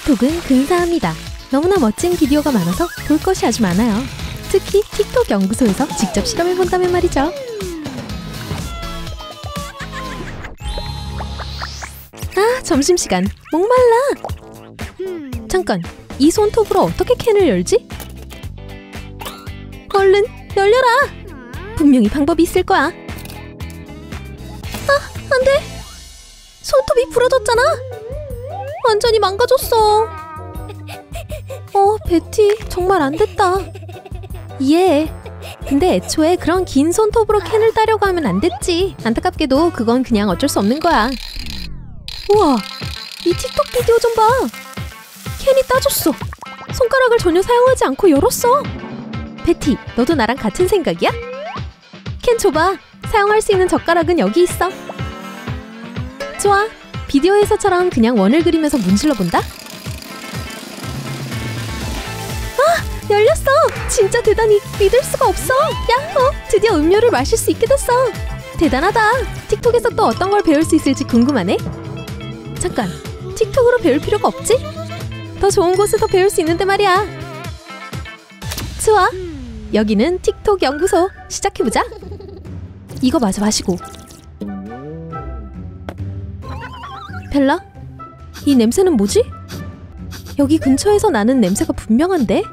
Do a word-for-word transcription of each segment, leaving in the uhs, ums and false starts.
틱톡은 근사합니다. 너무나 멋진 비디오가 많아서 볼 것이 아주 많아요. 특히 틱톡 연구소에서 직접 실험해본다면 말이죠. 아, 점심시간. 목말라. 잠깐, 이 손톱으로 어떻게 캔을 열지? 얼른 열려라. 분명히 방법이 있을 거야. 아, 안돼. 손톱이 부러졌잖아. 완전히 망가졌어. 어, 베티 정말 안됐다. 이해해. 근데 애초에 그런 긴 손톱으로 캔을 따려고 하면 안됐지. 안타깝게도 그건 그냥 어쩔 수 없는 거야. 우와, 이 틱톡 비디오 좀 봐. 캔이 따졌어. 손가락을 전혀 사용하지 않고 열었어. 베티, 너도 나랑 같은 생각이야? 캔 줘봐. 사용할 수 있는 젓가락은 여기 있어. 좋아. 비디오에서처럼 그냥 원을 그리면서 문질러 본다. 아! 열렸어! 진짜 대단히 믿을 수가 없어! 야호! 드디어 음료를 마실 수 있게 됐어! 대단하다! 틱톡에서 또 어떤 걸 배울 수 있을지 궁금하네? 잠깐! 틱톡으로 배울 필요가 없지? 더 좋은 곳에서 배울 수 있는데 말이야! 좋아! 여기는 틱톡 연구소! 시작해보자! 이거 마저 마시고! 벨라? 이 냄새는 뭐지? 여기 근처에서 나는 냄새가 분명한데?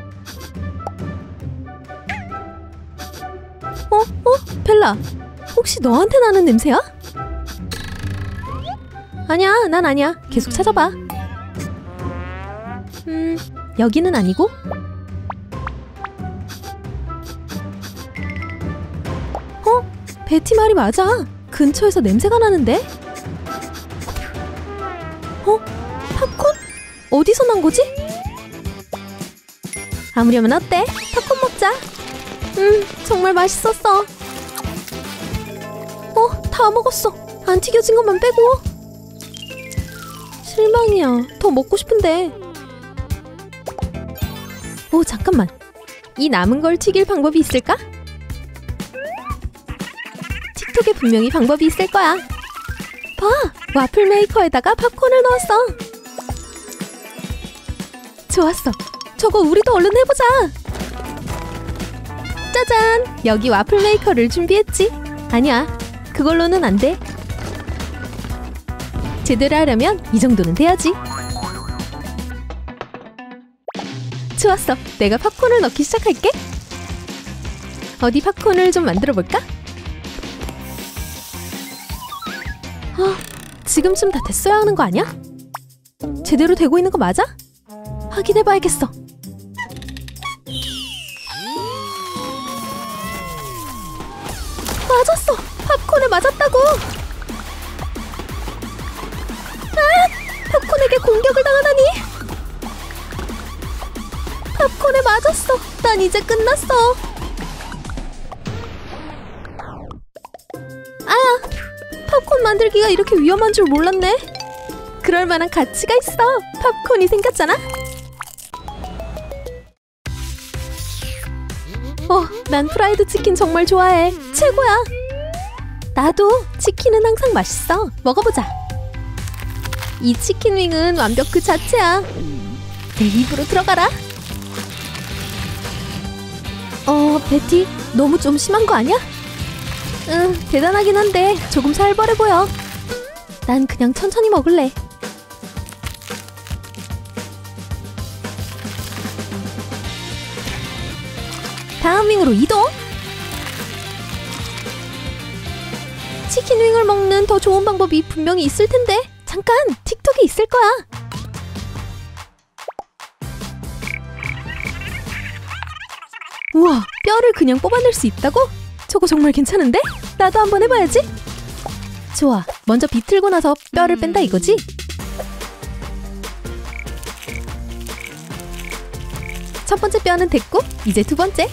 어? 어? 벨라, 혹시 너한테 나는 냄새야? 아니야, 난 아니야. 계속 찾아봐. 음, 여기는 아니고? 어? 베티 말이 맞아. 근처에서 냄새가 나는데? 어? 팝콘? 어디서 난 거지? 아무려면 어때? 팝콘 먹자. 음, 정말 맛있었어. 어, 다 먹었어. 안 튀겨진 것만 빼고. 실망이야. 더 먹고 싶은데. 오, 잠깐만. 이 남은 걸 튀길 방법이 있을까? 틱톡에 분명히 방법이 있을 거야. 봐! 와플 메이커에다가 팝콘을 넣었어. 좋았어. 저거 우리도 얼른 해보자. 짜잔! 여기 와플 메이커를 준비했지. 아니야, 그걸로는 안 돼. 제대로 하려면 이 정도는 돼야지. 좋았어. 내가 팝콘을 넣기 시작할게. 어디 팝콘을 좀 만들어 볼까? 아, 지금쯤 다 됐어야 하는 거 아니야? 제대로 되고 있는 거 맞아? 확인해봐야겠어. 맞았어! 팝콘에 맞았다고! 아! 팝콘에게 공격을 당하다니! 팝콘에 맞았어! 난 이제 끝났어! 아야! 팝콘 만들기가 이렇게 위험한 줄 몰랐네. 그럴 만한 가치가 있어. 팝콘이 생겼잖아. 어, 난 프라이드 치킨 정말 좋아해. 최고야. 나도. 치킨은 항상 맛있어. 먹어보자. 이 치킨 윙은 완벽 그 자체야. 내 입으로 들어가라. 어, 베티, 너무 좀 심한 거 아니야? 응, 대단하긴 한데 조금 살벌해 보여. 난 그냥 천천히 먹을래. 다음 윙으로 이동! 치킨 윙을 먹는 더 좋은 방법이 분명히 있을 텐데. 잠깐! 틱톡에 있을 거야. 우와, 뼈를 그냥 뽑아낼 수 있다고? 저거 정말 괜찮은데? 나도 한번 해봐야지. 좋아, 먼저 비틀고 나서 뼈를 뺀다 이거지? 첫 번째 뼈는 됐고, 이제 두 번째.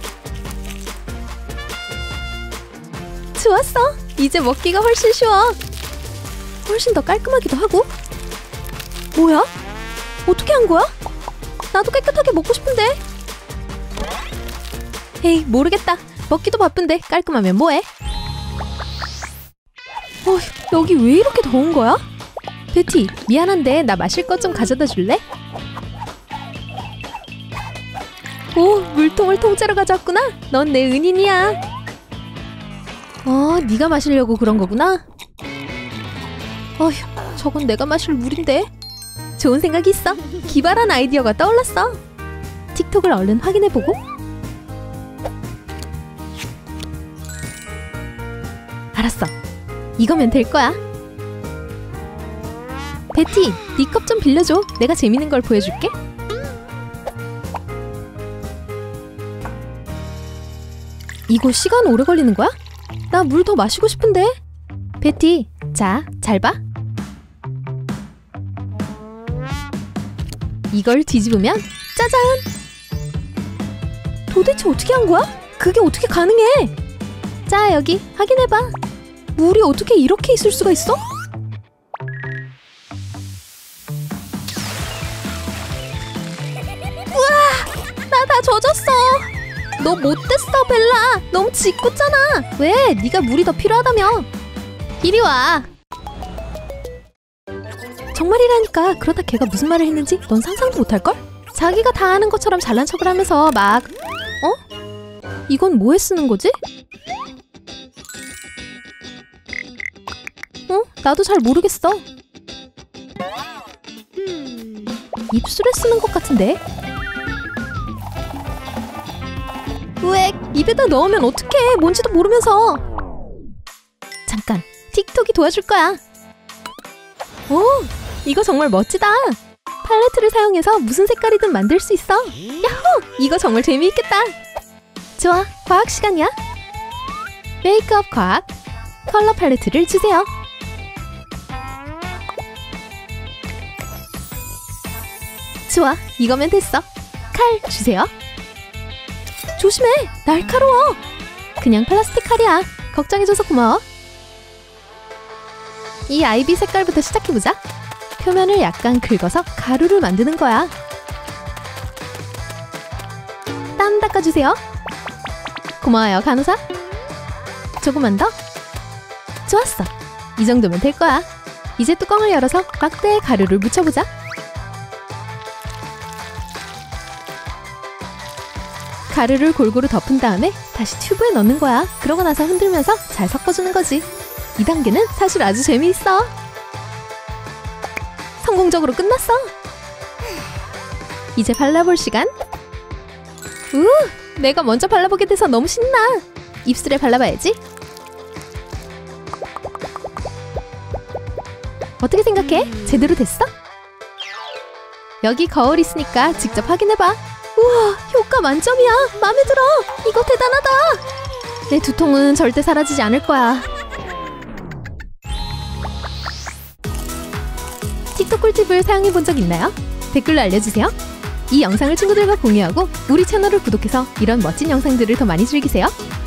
좋았어. 이제 먹기가 훨씬 쉬워. 훨씬 더 깔끔하기도 하고. 뭐야? 어떻게 한 거야? 나도 깨끗하게 먹고 싶은데. 에이, 모르겠다. 먹기도 바쁜데 깔끔하면 뭐해? 어, 여기 왜 이렇게 더운 거야? 베티, 미안한데 나 마실 것 좀 가져다 줄래? 오, 물통을 통째로 가져왔구나. 넌 내 은인이야. 어, 네가 마시려고 그런 거구나. 어휴, 저건 내가 마실 물인데. 좋은 생각이 있어. 기발한 아이디어가 떠올랐어. 틱톡을 얼른 확인해보고. 알았어. 이거면 될 거야. 베티, 네 컵 좀 빌려줘. 내가 재밌는 걸 보여줄게. 이거 시간 오래 걸리는 거야? 나 물 더 마시고 싶은데. 베티, 자, 잘 봐. 이걸 뒤집으면 짜잔! 도대체 어떻게 한 거야? 그게 어떻게 가능해? 자, 여기 확인해봐. 물이 어떻게 이렇게 있을 수가 있어? 우와! 나 다 젖었어! 너 못됐어, 벨라! 너무 짓궂잖아! 왜? 네가 물이 더 필요하다며! 이리 와! 정말이라니까. 그러다 걔가 무슨 말을 했는지 넌 상상도 못할걸? 자기가 다 아는 것처럼 잘난 척을 하면서 막... 어? 이건 뭐에 쓰는 거지? 어? 나도 잘 모르겠어. 입술에 쓰는 것 같은데? 으액! 입에다 넣으면 어떡해! 뭔지도 모르면서! 잠깐! 틱톡이 도와줄 거야! 오! 이거 정말 멋지다! 팔레트를 사용해서 무슨 색깔이든 만들 수 있어! 야호! 이거 정말 재미있겠다! 좋아! 과학 시간이야! 메이크업 과학! 컬러 팔레트를 주세요! 좋아! 이거면 됐어! 칼 주세요! 조심해! 날카로워! 그냥 플라스틱 칼이야! 걱정해줘서 고마워! 이 아이비 색깔부터 시작해보자! 표면을 약간 긁어서 가루를 만드는 거야! 땀 닦아주세요! 고마워요, 간호사! 조금만 더! 좋았어! 이 정도면 될 거야! 이제 뚜껑을 열어서 막대에 가루를 묻혀보자! 가루를 골고루 덮은 다음에 다시 튜브에 넣는 거야. 그러고 나서 흔들면서 잘 섞어주는 거지. 이 단계는 사실 아주 재미있어. 성공적으로 끝났어. 이제 발라볼 시간. 우, 내가 먼저 발라보게 돼서 너무 신나. 입술에 발라봐야지. 어떻게 생각해? 제대로 됐어? 여기 거울 있으니까 직접 확인해봐. 우와, 효과 만점이야. 마음에 들어. 이거 대단하다. 내 두통은 절대 사라지지 않을 거야. 틱톡 꿀팁을 사용해본 적 있나요? 댓글로 알려주세요. 이 영상을 친구들과 공유하고 우리 채널을 구독해서 이런 멋진 영상들을 더 많이 즐기세요.